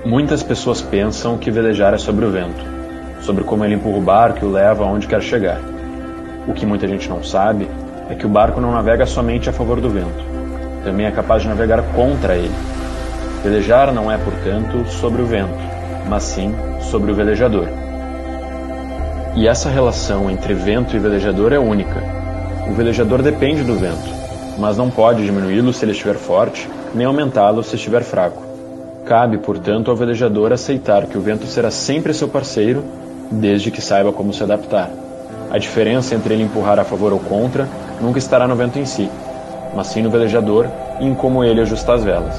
Muitas pessoas pensam que velejar é sobre o vento, sobre como ele empurra o barco e o leva aonde quer chegar. O que muita gente não sabe é que o barco não navega somente a favor do vento, também é capaz de navegar contra ele. Velejar não é, portanto, sobre o vento, mas sim sobre o velejador. E essa relação entre vento e velejador é única. O velejador depende do vento, mas não pode diminuí-lo se ele estiver forte, nem aumentá-lo se estiver fraco. Cabe, portanto, ao velejador aceitar que o vento será sempre seu parceiro, desde que saiba como se adaptar. A diferença entre ele empurrar a favor ou contra nunca estará no vento em si, mas sim no velejador e em como ele ajusta as velas.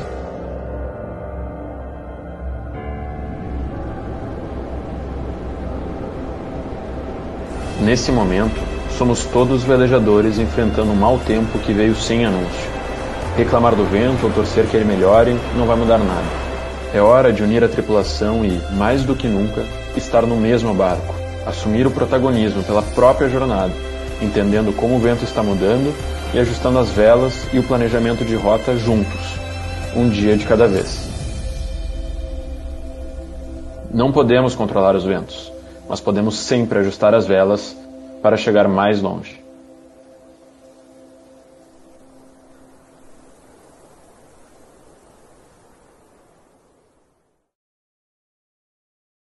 Nesse momento, somos todos velejadores enfrentando um mau tempo que veio sem anúncio. Reclamar do vento ou torcer que ele melhore não vai mudar nada. É hora de unir a tripulação e, mais do que nunca, estar no mesmo barco, assumir o protagonismo pela própria jornada, entendendo como o vento está mudando e ajustando as velas e o planejamento de rota juntos, um dia de cada vez. Não podemos controlar os ventos, mas podemos sempre ajustar as velas para chegar mais longe.